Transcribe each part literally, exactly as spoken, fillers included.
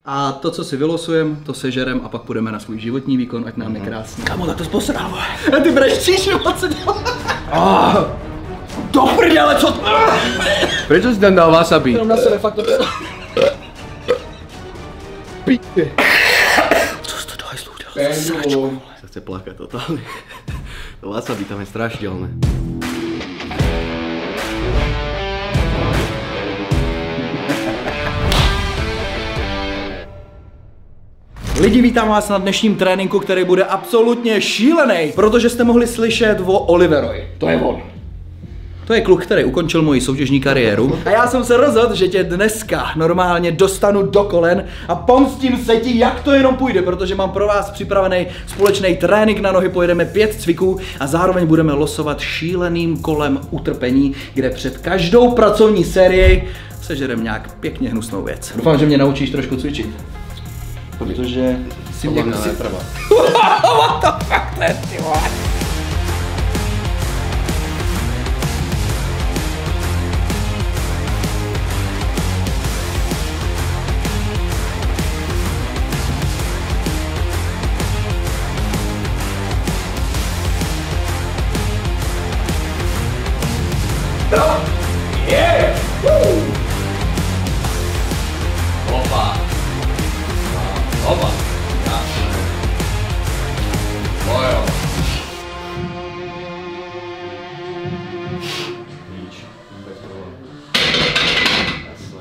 A to, co si vylosujeme, to sežerem a pak půjdeme na svůj životní výkon, ať nám je krásný. Kamo, tak to zposrál. A ty brečíš, nebo co děláš? Ah, do prdele, co to? Prečo si tam dal wasabi? Jenom na sebe fakt to psal. Píte. Co jsi to do hajzlu udělal? Sračku. Se chce plakat totálně. To wasabi tam je strašidelné. Lidi, vítám vás na dnešním tréninku, který bude absolutně šílený, protože jste mohli slyšet o Oliverovi. To je on. To je kluk, který ukončil moji soutěžní kariéru. A já jsem se rozhodl, že tě dneska normálně dostanu do kolen a pomstím se ti, jak to jenom půjde, protože mám pro vás připravený společný trénink na nohy, pojedeme pět cviků a zároveň budeme losovat šíleným kolem utrpení, kde před každou pracovní sérii sežerem nějak pěkně hnusnou věc. Doufám, že mě naučíš trošku cvičit. Protože si mě si... netrvá. What the fuck, to je ty vole. Yeah! Woo! Opa! Opa! Jasné. Ojo. Nič. Bez problémů. Jasné.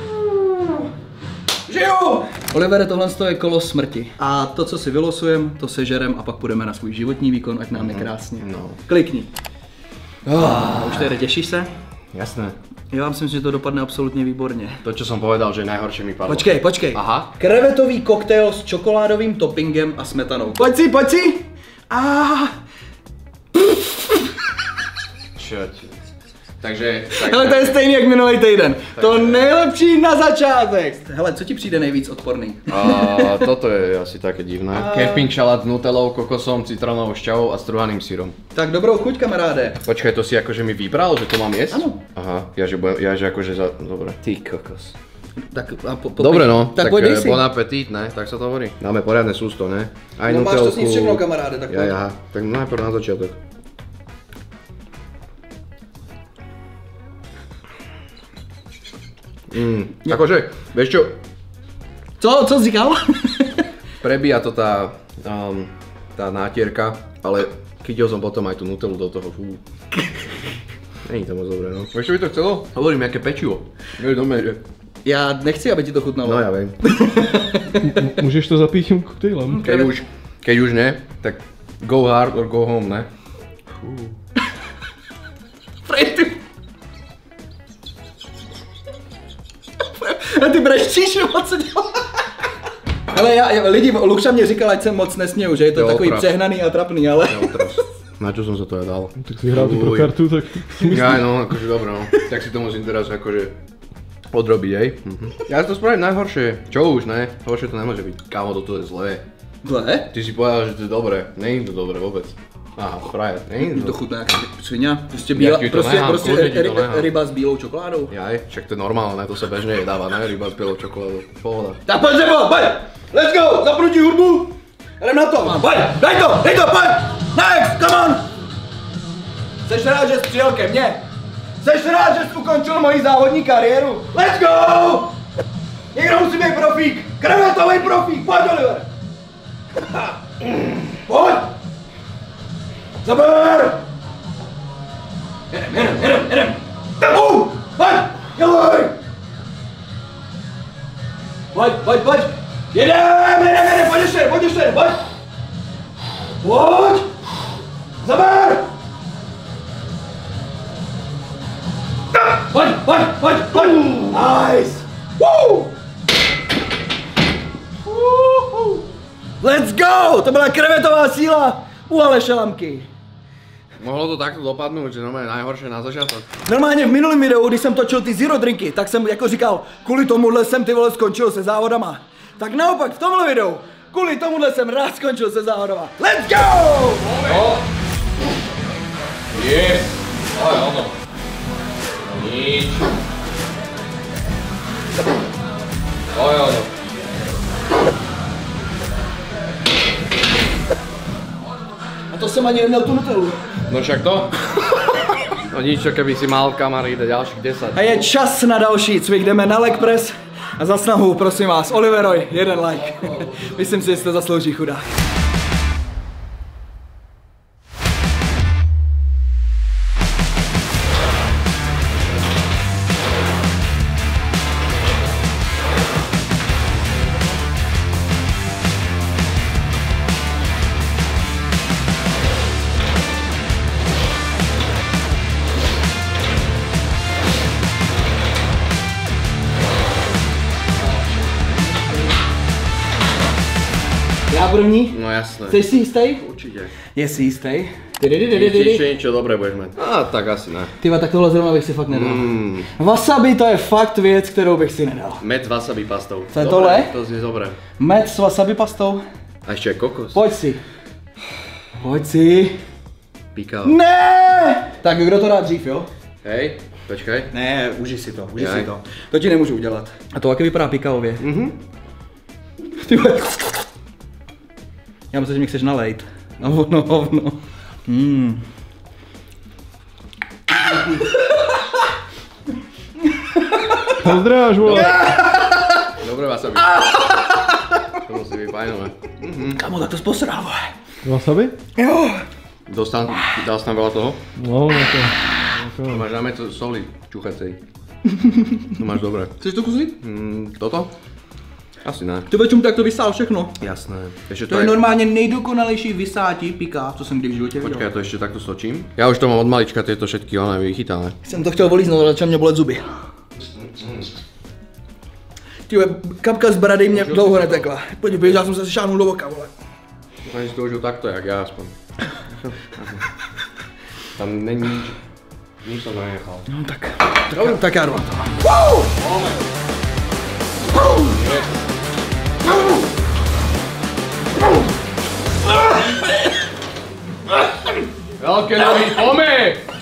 Žiju! Olivere, tohle je kolo smrti. A to, co si vylosujeme, to sežerem a pak půjdeme na svůj životní výkon, ať nám je krásně. No. Klikni. Oh, už tady těšíš se? Jasné. Já myslím, že to dopadne absolutně výborně. To, čo som povedal, že najhoršie mi padlo. Počkej, počkej. Aha. Krevetový koktejl s čokoládovým toppingem a smetanou. Pojď si, pojď si! A Čo ti? Takže... Tak, hele, to je stejný jak minulý týden. Takže... To nejlepší na začátek. Hele, co ti přijde nejvíc odporný? A toto je asi také divné. A... Camping šalát s nutelou, kokosom, citronovou šťavou a struhaným sírom. Tak dobrou chuť, kamaráde. Počkaj, to si akože mi vybral, že to mám jesť? Áno. Aha, ja že, budem, ja, že akože za... Dobre. Ty kokos. Tak, a po, po, Dobre no, tak, tak tak si. bon appétit, ne? Tak sa to hovorí. Dáme poriadne sústo, ne? Aj no nutelku. máš to s ním všechno, kamaráde, tak ja, ja. Tak najprv na začiatok. Mm, akože, vieš čo? Co, co jsi říkal? Prebíja to tá, um, tá nátierka, ale chytil som potom aj tú nutelu do toho, fú. Není to moc dobré, no. Vieš, čo by to chcelo? Hovorím, jaké pečivo. Je dome, že... Já nechci, aby ti to chutnalo. No ja viem. Můžeš to zapít tím koktejlem. Keď už, keď už ne, tak go hard or go home, ne? Fú. Frej, ty... A ty brečíš, nebo co děláš? Ale já, lidi, Lukša mě říkal, ať se moc nesměju, že je to Jo, takový oprav. přehnaný a trapný, ale... Na čo som sa to ja dal? Tak si hrál ty pro kartu, tak... Ja, no, akože dobro, no. Tak si to musím teraz akože odrobiť, hej. Mhm. Ja to spravím najhoršie. Čo už, ne? Horšie to nemôže byť. Kámo, toto je zlé. Zlé? Ty si povedal, že to je dobré. Není to dobré vôbec. Aha, frajer, není To to. chutná jak svině. Prostě, bíla, Jak ti to prostě, nehám, prostě kľudne ti to ry, nehám. ryba s bílou čokoládou. Jaj, však to je normálne, ne? To sa bežne jedáva, ne? Ryba s bielou čokoládou. Pohoda. Tak pojď Zebo, pojď! Let's go! Zapnutí hudbu! Jdem na to! Pojď! Daj to! Dej to! Pojď! Next! Come on! Jseš rád, že jsi přijel ke mně? Jseš rád, že jsi ukončil moji závodní kariéru? Let's go! Někdo musí být profík! Krevetový profík! Pojď, Oliver! Pojď! Zaber! Jedem, jedem, jedem, jedem! Uh, pojď! Dělej! Pojď, pojď, pojď! Jedem, jedem, jedem, pojď ještě, pojď ještě, pojď! Pojď! Zaber! Pojď, pojď, pojď, pojď! Nice! Woo! Woo! Let's go! To byla krevetová síla u Aleše Lamky. Mohlo to takto dopadnout, že normálně najhoršie na začátek. Normálně v minulém videu, když jsem točil ty zero drinky, tak jsem jako říkal, kvůli tomuhle jsem ty vole skončil se závodama. Tak naopak v tomhle videu, kvůli tomuhle jsem rád skončil se závodama. Let's go! No. Yes! Ale ono. Nič. Ale ono. jsem ani neměl tu nutelu. No však to. No nič, keby si mal kamaráde ďalších desať. A je čas na další cvik, jdeme na leg press. A za snahu, prosím vás, Oliver Roy, jeden like. Myslím si, že to zaslouží chudák. Já první? No jasné. Jsi si jistý? Určitě. Je si jistý? Ještě niečo dobré budeš mít. A tak asi ne. Tyva, tak tohle zrovna bych si fakt nedal. Mm. Wasabi to je fakt věc, kterou bych si nedal. Med s wasabi pastou. Co je tohle? To zní dobré. Med s wasabi pastou? A ještě kokos. Pojď si. Pojď si. Píkal. Ne! Tak kdo to dá dřív, jo? Hej, počkej. Ne, uži si to, uži Jaj. si to. To ti nemůžu udělat. A to taky vypadá pikaově. Mhm. Ty vole. Já myslím, že mi chceš nalejt. A hovno, hovno. Mm. Pozdráš, vole. Dobré wasabi. To musí být fajnové. Mhm. Kamo, tak to sposrál, vole. Wasabi? Jo. Dostal, dal jsi tam veľa toho? No, na to. To máš dáme to soli čuchacej. To máš dobré. Chceš to kusit? Mm, toto? Asi ne. Ty večum, tak to vysál všechno. Jasné. Ještě To je normálně nejdokonalejší vysátí pika, co jsem kdy v životě viděl. Počkej, ja to ešte takto stočím. Ja už to mám od malička, tieto všetky one vychytané. Jsem to chtěl volíznout, ale začal mě bolet zuby. Tyhle, kapka z brady mě dlouho netekla. Podívej, já jsem se šáhnul do oka, vole. Ani si to užil takto, jak ja aspoň. Tam není nič. Nič som nenechal. No tak, tak, tak já jdu na to. Wow! Veľké nohy, poďme!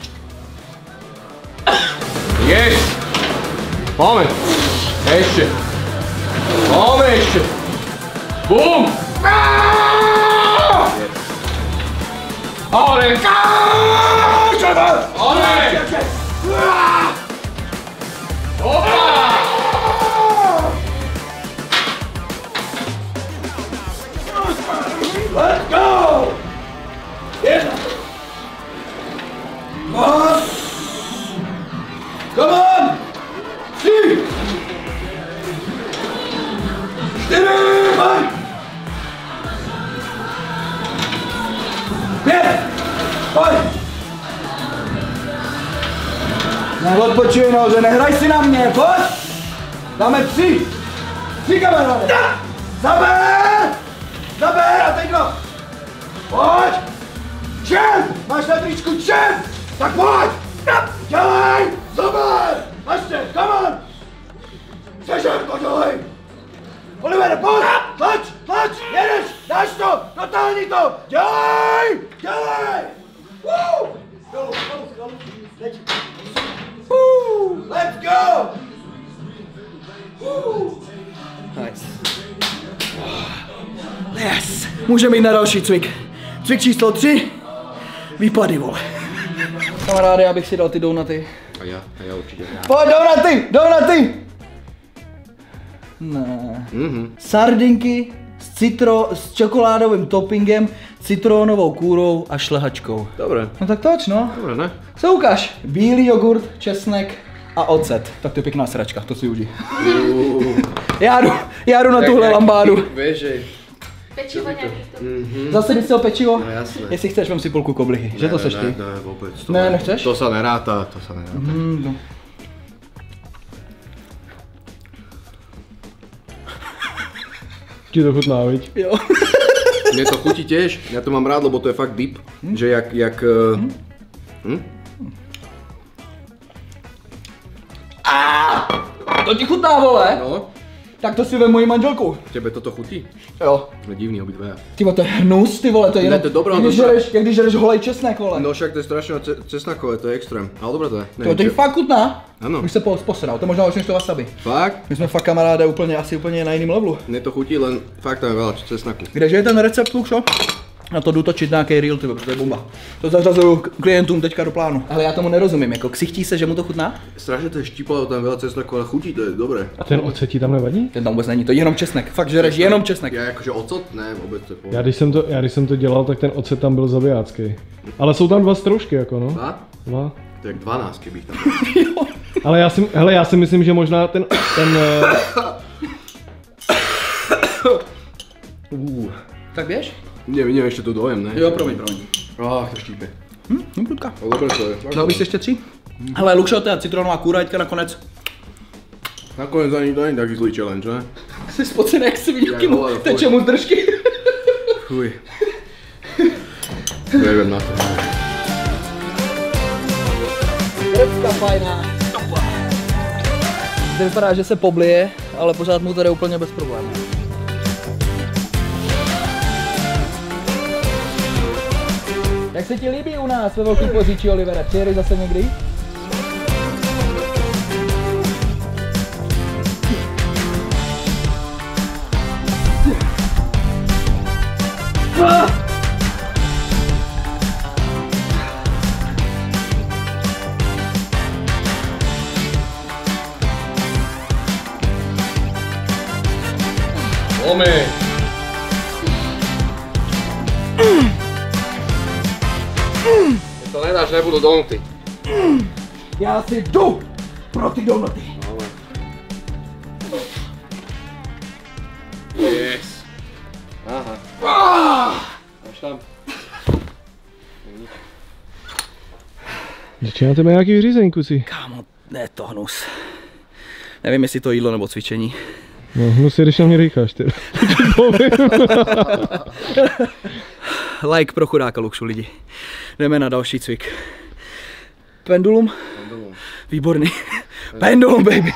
Yes! Poďme! Ešte! Poďme ešte! Bum! Ale! Ale! Opa! Let's go! Jedna! Dva! Come on! Tři! Čtyři! Pojď! Pět! Pojď! Neodpočuj nože, nehraj si na mě, pojď! Dáme tři! Tři, kamaráde! Zaber! Zaber a teď no! Pojď! Čem! Máš na tričku čem! Tak pojď! Dělej! Zaber! Ještě, come on! Sežerko, dělej! Oliver, pojď! Tlač! Tlač! Jedeš! Dáš to! Totální to! Dělej! Dělej! Woo! Dolů, dolů, dolů! Teď! Woo! Let's go! Woo! Nice. Yes! Můžeme jít na další cvik. Cvik číslo tři. Výpady, vole. Kamaráde, já bych si dal ty donuty. A já, a já určitě. Pojď, donuty! Donuty! Ne. Mhm. Sardinky s, citro, s čokoládovým toppingem, citronovou kůrou a šlehačkou. Dobre. No tak toč, no. Dobre, ne? Co ukáž? Bílý jogurt, česnek a ocet. Tak to je pěkná sračka, to si uži. já jdu, já jdu na tuhle lambádu. Vieš, že... Pečivo nějaký to. Mhm. Zase bys chtěl pečivo? No jasné. Jestli chceš, vem si půlku koblichy. Že to seš ty? Ne, ne, vůbec. To Ne, nechceš? To sa neráta, to sa neráta. Mm, no. Ti to chutná, viď? Jo. Mne to chutí tiež, ja to mám rád, lebo to je fakt dip, hm? Že jak, jak... Hm? Hm? To ti chutná, vole? No, Tak to si vem moji manželku. tebe toto chutí? Jo. Sme divní obidvaja. Ty vole, to je hnus, ty vole, to je Ne, jenom, to je dobré, jak když no to- žereš, jak když žereš holej česnek, vole. No však to je strašne ce- cesnakové, to je extrém. Ale dobré to je. To teď fakt chutná. Ano. Už se po- posral, to možná už než to wasabi. Fakt? My jsme fakt kamaráde úplně, asi úplně na jiném levelu. Mne to chutí, len fakt tam je veľa cesnaku. Kdeže je ten recept, Lukšo? Na to jdu točit nějaký reel, tyhle, to je bomba. To zařazuju klientům teďka do plánu. Ale já tomu nerozumím, jako ksichtí se, že mu to chutná? Strašně to je štípalo, tam veľa cesnaku, ale chutí, to je dobré. A ten ocet ti tam nevadí? Ten tam vůbec není, to je jenom česnek. Fakt, že žereš jenom česnek. Já jakože ocot? Ne, vůbec to je Já když, jsem to, já když jsem to dělal, tak ten ocet tam byl zabijácký. Ale jsou tam dva stroužky jako no. Dva? Dva. To je jak dvanáct, kdybych tam. Ale já si, hele, já si myslím, že možná ten, ten Uh. Tak běž? Nevím, nevím, ještě to dojem, ne? Jo, promiň, promiň. Ach, to štípe. Hm, hm, prudka. No dobré to je. Dal bys ještě tři? Hele, Luxo, to je citronová kůra, teďka nakonec. Nakonec ani to není taky zlý challenge, ne? Jsi spocený jak sviňuky, Jak mu vole, teče mu z držky. Fuj. Nevím na to. Krecka fajná. To vypadá, že se poblije, ale pořád mu to jde úplně bez problémů. Jak se ti líbí u nás ve Velký Poříčí, Olivere? Přijedeš zase někdy? Omi! Keď to nedáš, nebudú donuty. Já si jdu pro ty donuty. Yes. Aha. Máš tam. Začínáte mít nějaký řízení, kuci. Kámo, ne to hnus. Nevím, jestli to jídlo nebo cvičení. No, hnus je, když na mě říkáš, ty. Like pro chudáka Luxu, lidi. Jdeme na další cvik. Pendulum? Pendulum. Výborný. Pendulum, baby.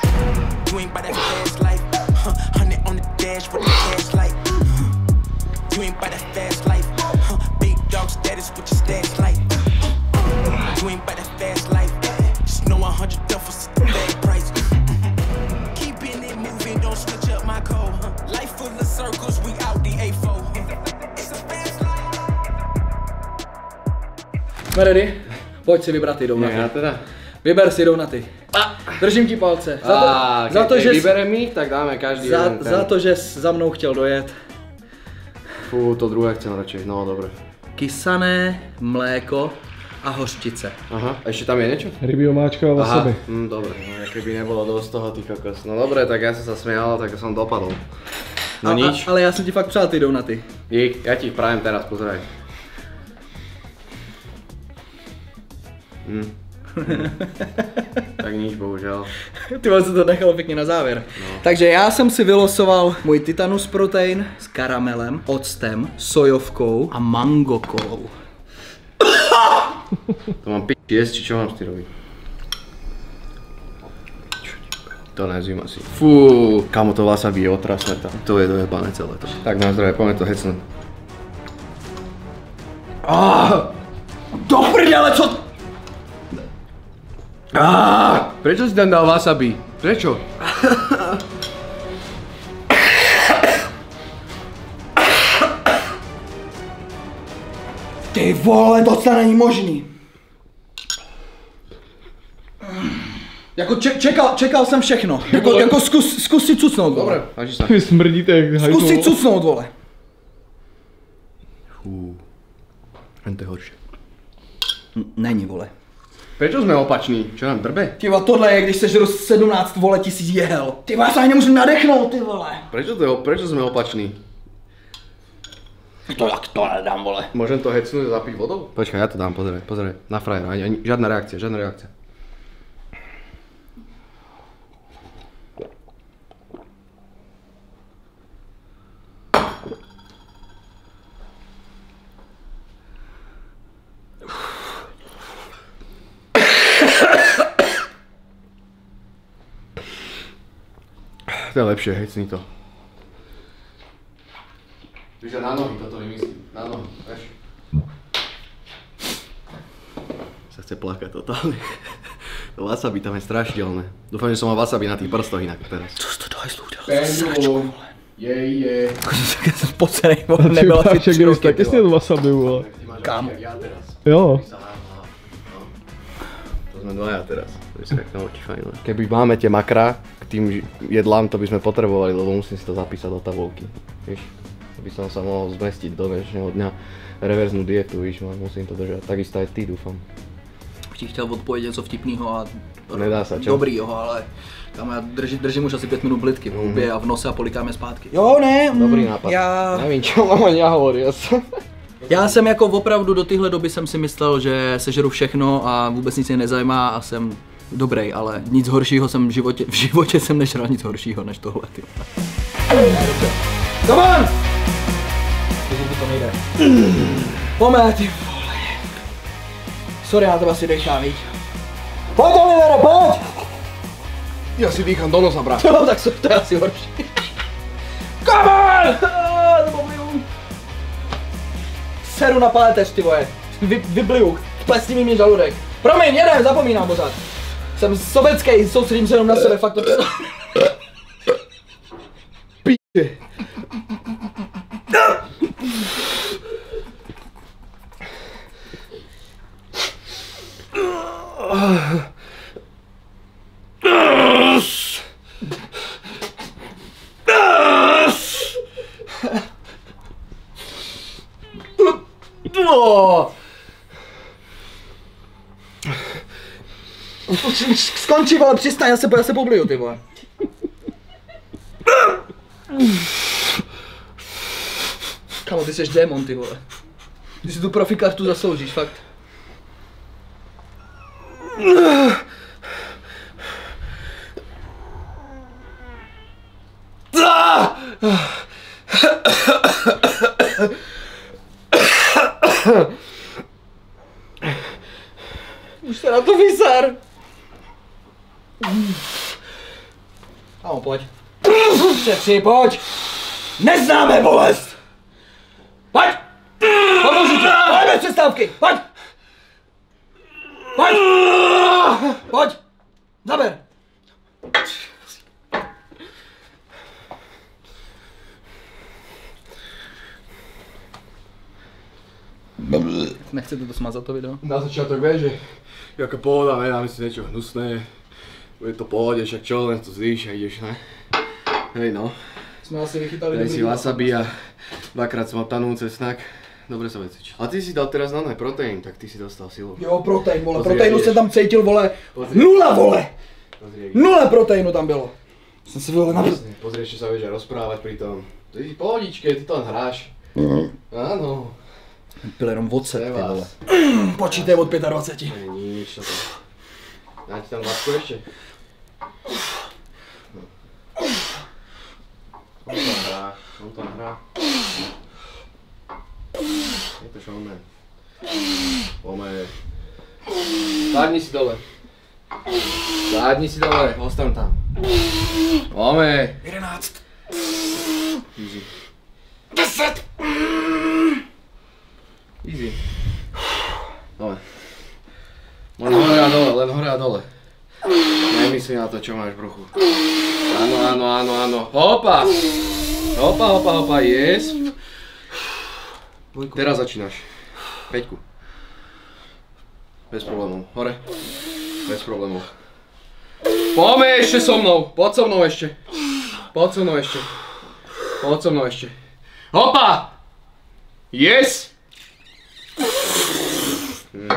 Jsme ready? Pojď si vybrat ty donuty. Já teda. Vyber si donuty. A držím ti palce. Za to, A, za to že vybereme ich, tak dáme každý za, jeden ten. za to, že jsi za mnou chtěl dojet. Fú, to druhé chcem radšej, no dobré. Kysané mléko a hořčice. Aha, a ešte tam je niečo? Rybí omáčka a wasabi. Hm, dobre, no keby nebolo dosť toho, ty kokos. No dobre, tak ja som sa smial, tak som dopadol. No a, nič. A, ale já jsem ti fakt přál ty donuty. Dík, ja ti ich prajem teraz, pozeraj. Hm. Tak nič, bohužel. Ty vás to nechalo pěkně na závěr. No. Takže já jsem si vylosoval můj Titanus protein s karamelem, octem, sojovkou a mangokolou. To mám p*** jesť, či čo mám s tým robiť? To nezvím asi. Fú, kamo to wasabi je otrasné tam. To je dojebané celé to. Tak na zdravie, poďme to hecnúť. Ah, do prdele, co? Ah, prečo si tam dal wasabi? Prečo? Ty vole, to není možný. Jako če- čekal, čekal jsem všechno. Jako, jako zkus, zkus si cucnout, vole. Dobre, páči sa. Vy smrdíte jak hajzlo. Zkus si cucnout, vole. Fú, len to je horšie. N- Není, vole. Prečo sme opační? Čo nám drbe? Ty vole, tohle je, když sežeru sedmnáct vole tisíc jehel. Ty vole, já se ani nemůžu nadechnout, ty vole. Prečo, to je, prečo sme opační? To jak to nedám, vole. Môžem to hecnúť a zapiť vodou? Počkaj, ja to dám, pozeraj, pozeraj. Na frajera, ani, ani, žiadna reakcia, žiadna reakcia. To je lepšie, hecni to. Víš, na nohy toto vymyslím, na nohy, vieš. Sa chce plakať totálne. To wasabi tam je strašidelné. Dúfam, že som mal wasabi na tých prstoch inak teraz. Co jsi to daj zlou dělal za sračku, vole. Je, je. Jsem spocenej, vole, A ty nebyla máš tři jak roky, taky ty sněd vole. wasabi, vole. Kámo. Jo. To sme dvaja teraz. Keby máme tie makra k tým jedlám, to by sme potrebovali, lebo musím si to zapísať do tabulky. Víš? Aby som sa mohol zmestiť do dnešného dňa. Reverznú dietu, víš, musím to držať. Takisto aj ty, dúfam. Ti chtěl odpovědět něco vtipného a Nedá se, čo? dobrýho, ale tam já držím, držím už asi pět minut blitky v hubě a v nose a polikáme zpátky. Jo, ne, mm, Dobrý nápad. Já, Nevím, čo mám ani ja hovoriť. já jsem jako opravdu do téhle doby jsem si myslel, že sežeru všechno a vůbec nic mě nezajímá a jsem dobrý, ale nic horšího jsem v životě, v životě jsem nežral nic horšího než tohle, ty. Come on! To nejde. Pojďme, ty vole. Sorry, já to asi dechám, víš. Pojď, Olivere, pojď! Ja si dýcham do nosa, brat. Jo, tak to je asi horší. Come on! Ah, to pobliju. Seru na páteř, ty vole. Vy, vybliju. Plesni mi mě žaludek. Promiň, jedem, zapomínám pořád. Jsem sobecký, soustředím se jenom na sebe, fakt to... Píče. No. Skončí, vole, přistaň, já se, já se pobliju, ty vole. Kamo, ty jsi démon, ty vole. Ty si tu profikartu zasloužíš, fakt. Už se na to vyser. Kámo, pojď. Šetři, pojď. Neznáme bolest. Pojď. Pomůžu ti. Pojď bez přestávky. Pojď. Pojď. Pojď. Zaber. Nechcete to smazat, to video? Na začiatok vieš, že jaká pohoda, ne, dáme si niečo hnusné. Bude to pohode, však čo, len to zvíš a ideš, ne? Hej no. Jsme asi vychytali Daj si wasabi a dvakrát smotanú cesnak. Dobre sa vecíš. A ty si dal teraz na mňa proteín, tak ty si dostal silu. Jo, protein, vole, Pozri, proteinu jak se jdeš. tam cítil, vole. Pozri. Nula, vole. Pozri, jak Nula proteinu tam bylo. Jsem si vole na... Pozri, ešte sa vieš aj rozprávať pri tom. Ty si pohodičke, ty to len hráš. Áno. Pil jenom vodce, To je ty vás. vole. Počítej od dvacet pět. To je nič, to to. Dá ti tam vasku ešte? On tam hrá, on tam hrá. Je to showman. Pome. Sadni si dole. Sadni si dole, ostan tam. Pome. jedenáct. Easy. deset. Easy. Dole. Len hore a dole, len hore a dole. Nemyslí na to, čo máš v bruchu. Áno, áno, áno, áno. Hopa! Hopa, hopa, hopa, yes. Teraz začínaš. Peťku. Bez problémov. Hore. Bez problémov. Poďme ešte so mnou. Poď so mnou ešte. Poď so mnou ešte. Poď so mnou ešte. Hopa! Yes! Hmm.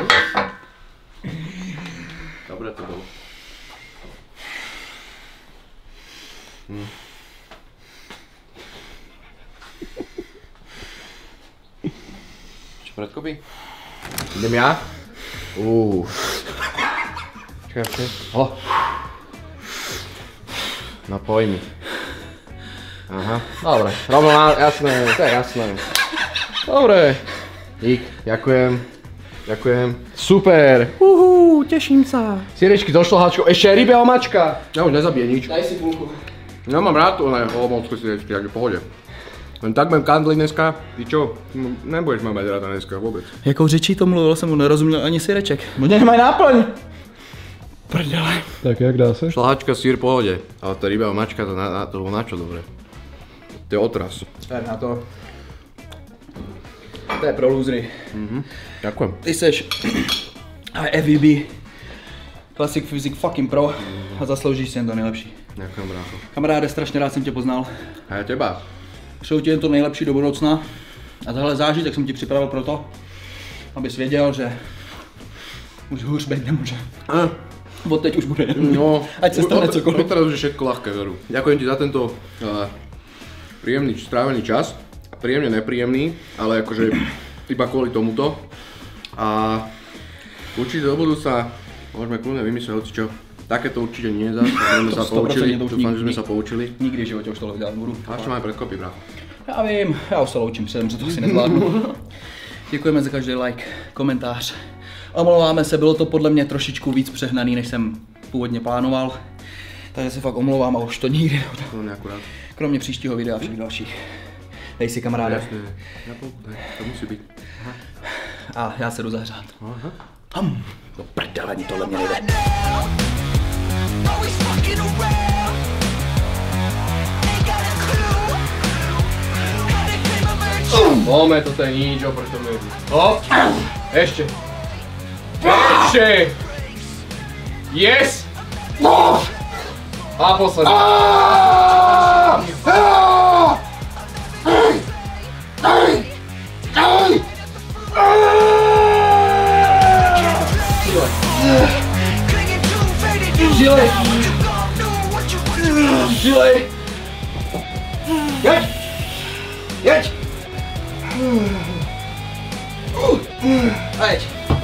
Dobre to bolo. Hmm. Čo predkopy? Idem ja? Uuu. Čakaj, počkaj. Ho. No pojmi. Aha, dobre. Rovno na, jasné, to je jasné. Dobre. Dík, ďakujem. Ďakujem. Super. Uhu, těším se. Sierečky so šlohačkou, ešte aj rybe omačka. Ja už nezabije nič. Daj si půlku. Ja mám rád to, ne, olomoucké sierečky, jak je v pohode. Len tak budem kandli dneska. Ty čo? Nebudeš ma mať ráda dneska vôbec. Jakou řečí to mluvil, jsem mu nerozuměl ani syreček. No nemají náplň. Prdele. Tak jak dá se? Šlahačka, sír, pohode. Ale tá ryba omačka, to na, na, to bolo na čo dobre. To je otras. Per na to. To je pro lůzry. Mhm. Ďakujem. Ty seš F V B. Classic Physics fucking pro a zasloužíš si jen to nejlepší. Ďakujem, brácho. Kamaráde, strašně rád jsem tě poznal. A ja teba. Přeju ti jen to nejlepší do budoucna. A tohle zážitek jsem ti připravil proto, abys věděl, že už hůř být nemůže. A, Od teď už bude. no, Ať se stane cokoliv. Od teraz už je všetko ľahké, veru. Ďakujem ti za tento uh, príjemný strávený čas. Príjemne nepríjemný, ale akože iba kvôli tomuto. A určite do budúca môžeme kľudne vymyslieť hocičo. Takéto určite nie zas, sme sa poučili, dúfam, že sme sa poučili. Nikdy v životě už tohle dělat nebudu. A čo máme pred kopy, brácho? Já vím, já už se loučím, předem, že to asi nezvládnu. Děkujeme za každý like, komentář. Omlouváme se, bylo to podle mě trošičku víc přehnaný, než jsem původně plánoval. Takže se fakt omlouvám a už to nikdy nebude. To neakurát. Kromě příštího videa a všech dalších. Dej si, kamaráde. Jasne, na polku, daj, to musí byť. Aha. A já se jdu zahřát. Aha. Tam. Do prdele, ani tohle mě nejde. Always fucking around. Ain't got a clue how to claim a virtue. Moment, toto je nič oproti tomu jednu. Hop! Ešte! Ešte! Yes! A posledný. Clinging to faded youth. Žilej! You gon' know what you want. Žilej! Jeď! Jeď! A jeď!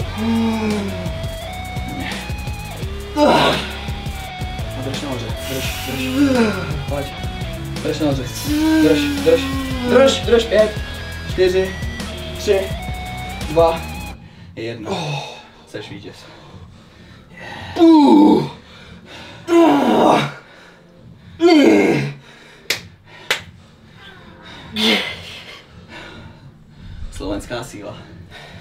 A drž nahoře, drž, drž. Pojď. Drž nahoře. Drž, drž, drž, drž. Pět, čtyři, tři, dva, jedna. Seš vítěz. Slovenská síla.